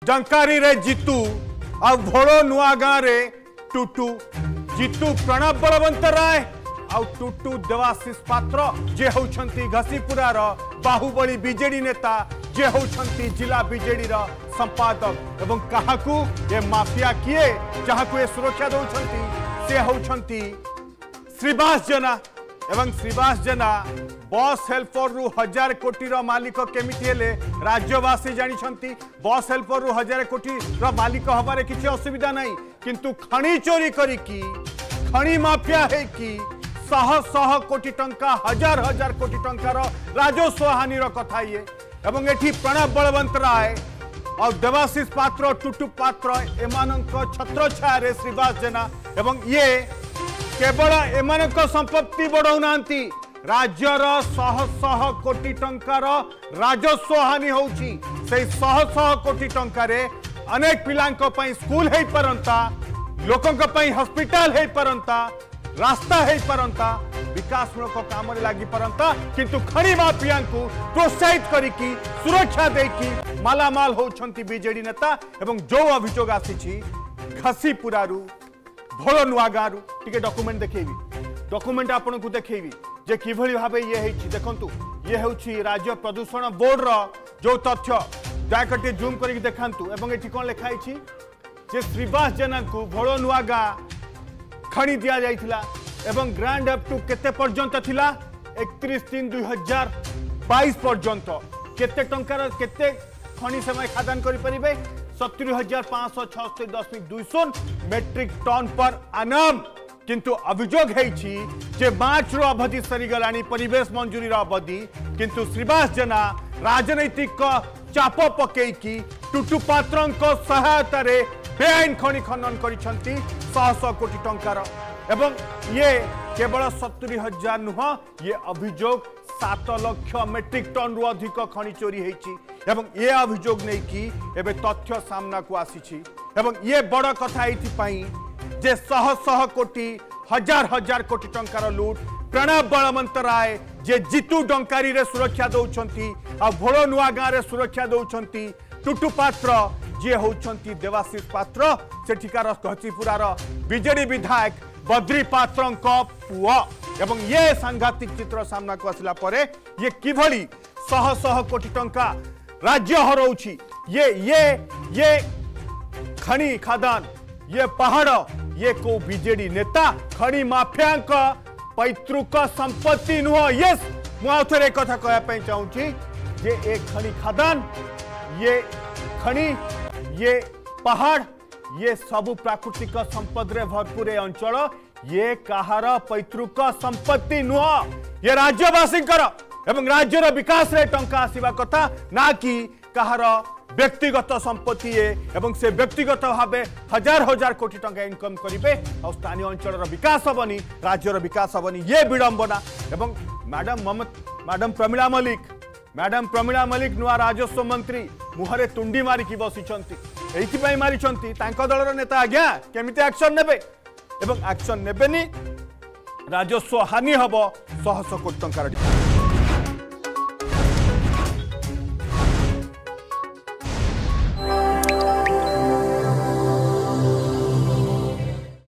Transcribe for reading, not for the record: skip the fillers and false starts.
डंकारी रे जितू आ भोलो नुआ गाँव रे टुटू जितू प्रणव बलवंत राय आ टुटू देवाशीष पात्र जे होउछंती घसीपुरार बाहुबली बीजेडी नेता जे होउछंती जिला बीजेडी संपादक एवं काहाकू ये माफिया किए जहाकू ये सुरक्षा दौरान से होउछंती श्रीवास जेना एवं श्रीवास जेना बस हेल्पर रु 1000 कोटी मालिक केमिति हेले राज्यवासी जानिछंती बस हेल्पर रु 1000 कोटी मालिक हबारे किछि असुविधा नहीं किंतु खणी चोरी करिकी खणी माफिया है कि शह शह कोटी टंका हजार हजार कोटी टंकार राजस्व हानि कथा ये एवं एठी प्रणव बलवंत राय और देवाशीष पात्र टुटू पात्र एमानक छत्र छाया श्रीवास जेना एवं ये केवल एमानक संपत्ति बढ़ाऊना राज्यर शह शह कोटी टंकार राजस्व हानि होउची से शह शह कोटी टंकार अनेक पिलांको पई स्कूल है परंता लोकों पई हॉस्पिटल है परंता रास्ता है परंता विकासमूलक काम लगी परंता किंतु खणी माफिया को प्रोत्साहित करिकी सुरक्षा देकी मालामाल होउछंती बीजेडी नेता एवं जो अभियोग आसी घसीपुरारू भोल नुआ गाँव टिके डॉक्यूमेंट देखेबी डॉक्यूमेंट आपन को देखेबी जे किभली भाबे ये हेछि देखंतु ये हेउछि राज्य प्रदूषण बोर्ड रो जो तथ्य जाकटे जूम करिक देखांतु एवं एठी कोन लेखा हेछि जे श्रीवास जेना को भोल नुआ गाँ खणी दिया जाइथिला एवं ग्रांड अप टू केते पर्यंत थिला 31/3/2022 पर्यंत केते टंकार केते खणी समय खादान करि परिबे 70,576.2 मेट्रिक टन पर आनम किंतु अभियोग हेछि जे मार्च रो अवधि सरी गलानी परिवेश मंजूरी रो अवधि किंतु श्रीवास जेना राजनैतिक चाप पकेकी टुटू पात्रन को सहायता रे बेआईन खणी खनन करिसंती 100 कोटी टंकार एवं ये केवल 70,000 नुह ये अभियोग 7 लाख मेट्रिक टन रु अधिक खणी चोरी हेछि एवं ये अभियोग नहीं कि एबे तथ्य सामना को आसी एवं ये बड़ कथा एथि जे शह शह कोटी हजार हजार कोटी टंकार लूट प्रणव बलवंत राय जे जितू डंकारी रे सुरक्षा दौरान आ भोल नुआ गाँव रे सुरक्षा दौरान टुटू पात्र जे होउछंती देवाशीष पात्र सेठिकार घसीपुरार बीजेडी विधायक बद्री पात्र पुआ एवं ये सांघातिक चित्र सामना को आसला परे ये किभली शह शह कोटी टंका राज्य हरौछि ये खणी खादान ये पहाड़ ये को बीजेडी नेता खणी माफिया पैतृक संपत्ति नुह यस मुझे कथा कहवाई चाहूँगी जे ए खणी खादान ये खणी ये पहाड़ ये सबु प्राकृतिक संपद रे भरपूर अंचल ये कहार पैतृक संपत्ति नुह ये राज्यवासी एवं राज्यर विकास रे टंका आसीबा कथा ना कि कहार व्यक्तिगत संपत्ति एवं से व्यक्तिगत भावे हजार हजार कोटी टंका इनकम करेंगे और स्थानीय अंचल विकास हेनी राज्यर विकास हेनी ये विडंबना एवं मैडम प्रमिला मलिक नुआ राजस्व मंत्री मुहरे तुंडी मारिकी बसी मारी दलर नेता आज्ञा केमिति एक्शन नेबे एवं एक्शन नेबेनी राजस्व हानि हब 100 कोटी टंकार।